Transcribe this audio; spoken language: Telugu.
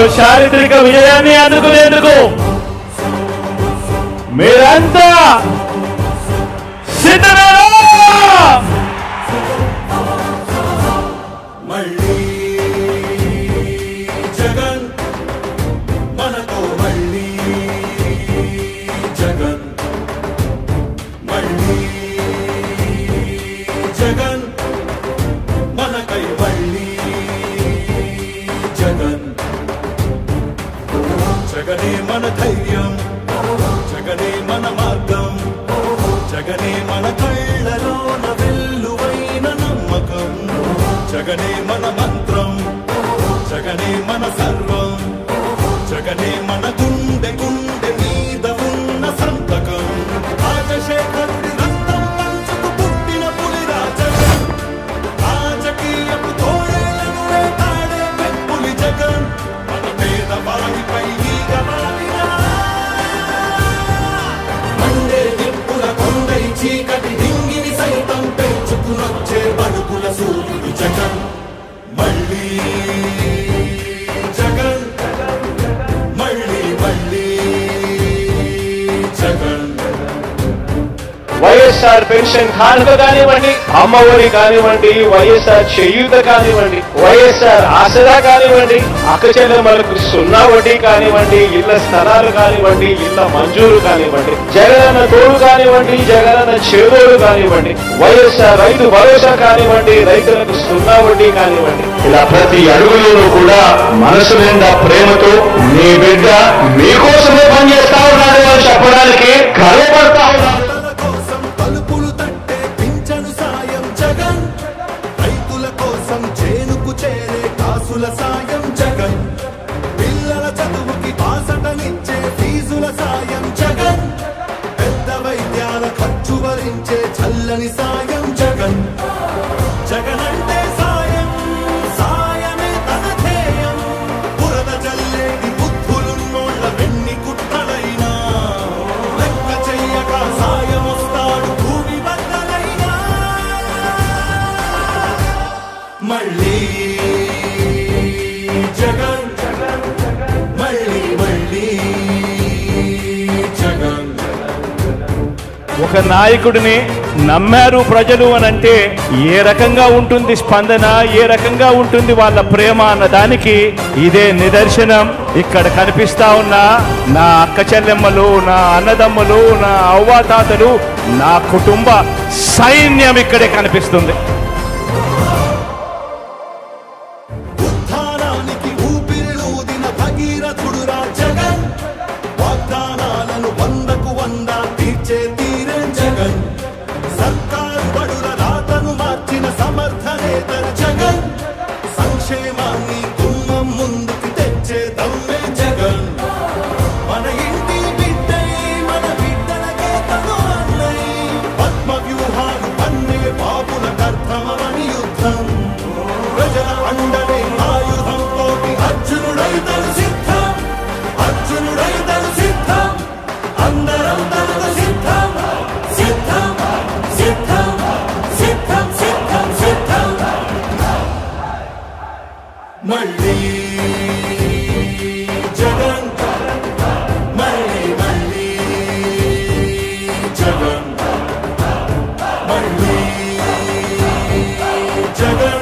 చారిత్రక విజయాన్ని అందుకునేందుకు మీరంతా సిద్ధమేనా? మళ్ళీ జగన్ మనతో, మళ్ళీ జగన్, మళ్ళీ జగన్ మనకై, మళ్ళీ జగన్. జగనే మన ధైర్యం, జగనే మన మార్గం, జగనే మన కళ్ళలోన వెల్లువైన నమ్మకం, జగనే మన మంత్రం, జగనే మన సర్వం, జగనే మన గుండె గుండె మీద ఉన్న సంతకం. రాజశేఖరుడి రక్తం పంచుకు పుట్టిన పులిరా జగన్, రాజకీయపు తోడేళ్లను వేటాడే పెప్పులి జగన్, మన పేదవాడిపై ఈగ వాలినా మండే నిప్పుల కొండై చీకటి డింగిని సైతం పెంచుకునొచ్చే బడుగుల సూర్యుడు జగన్. మళ్ళీ జగన్, మళ్ళీ మళ్ళీ జగన్. వైఎస్ఆర్ పెన్షన్ కానుక కానివ్వండి, అమ్మఒడి కానివ్వండి, వైఎస్ఆర్ చేయూత కానివ్వండి, వైఎస్ఆర్ ఆసరా కానివ్వండి, అక్క చెల్లెమ్మలకు 0 వడ్డీ కానివ్వండి, ఇళ్ల స్థలాలు కానివ్వండి, ఇళ్ల మంజూరు కానివ్వండి, జగనన్న తోడు కానివ్వండి, జగనన్న చేదోడు కానివ్వండి, వైఎస్ఆర్ రైతు భరోసా కానివ్వండి, రైతులకు 0 వడ్డీ కానివ్వండి, ఇలా ప్రతి అడుగులోనూ కూడా మనసు నిండా ప్రేమతో మీ బిడ్డ మీకోసమే పనిచేస్తా ఉన్నాడు అని చెప్పడానికి గర్వపడతా ఉన్నాడు. తలుపులు తట్టే పింఛను సాయం జగన్, రైతుల కోసం చేనుకు చేరే కాసుల సాయం జగన్, పిల్లల చదువుకి బాసటనిచ్చే ఫీజుల సాయం జగన్, పెద్ద వైద్యాల ఖర్చు భరించే చల్లని సాయం జగన్. జగన్ అంటే సాయం, సాయమే తన ధ్యేయం, బురద జల్లేది బుద్ధులున్నోళ్ల వెన్ని కుట్రలైనా లెక్క చెయ్యక సాయం వస్తాడు భూమి బద్దలైనా. మళ్ళీ జగన్, మళ్ళీ మళ్ళీ జగన్. ఒక నాయకుడిని నమ్మారు ప్రజలు అనంటే ఏ రకంగా ఉంటుంది స్పందన, ఏ రకంగా ఉంటుంది వాళ్ళ ప్రేమ అన్న దానికి ఇదే నిదర్శనం. ఇక్కడ కనిపిస్తా ఉన్న నా అక్క చెల్లెమ్మలు, నా అన్నదమ్ములు, నా అవ్వాతాతలు, నా కుటుంబ సైన్యం ఇక్కడే కనిపిస్తుంది. ఉత్థానానికి ఊపిరిలూదిన భగీరథుడురా జగన్, వాగ్దానాలను 100కు 100 తీర్చే తీరే జగన్, సర్కారు బడుల రాతను మార్చిన సమర్థ నేత జగన్, సంక్షేమాన్ని గుమ్మం ముందుకు తెచ్చే దమ్మే జగన్, మన ఇంటి బిడ్డై మన బిడ్డలకే తను అన్నై, పద్మ వ్యూహాలు పన్నే బాబుల కర్తమని యుద్ధం, ప్రజల అండనే ఆయుధం తోటి అర్జునుడై తను సిద్ధం, అర్జునుడై తను సిద్ధం, అందరం తనకు సిద్ధం, సిద్ధం సిద్ధం సిద్ధం సిద్ధం సిద్ధం. మళ్ళీ జగన్, మళ్ళీ మళ్ళీ జగన్, మళ్ళీ జగన్.